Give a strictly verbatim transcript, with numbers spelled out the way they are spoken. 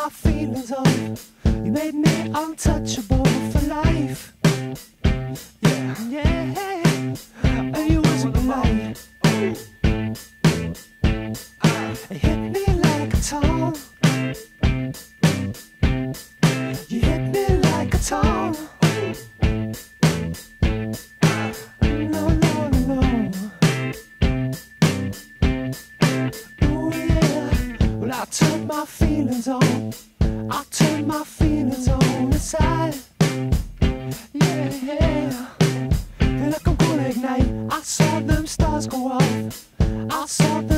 my feelings off. You made me untouchable for life. Yeah, yeah. And you wasn't polite. It hit me like a tom. You hit me like a tom. No, no, no. Ooh, yeah. Well, I turned my feelings on. I turned my feelings on the side. Yeah, yeah. Feel like I'm gonna ignite. I saw them stars go off. I saw them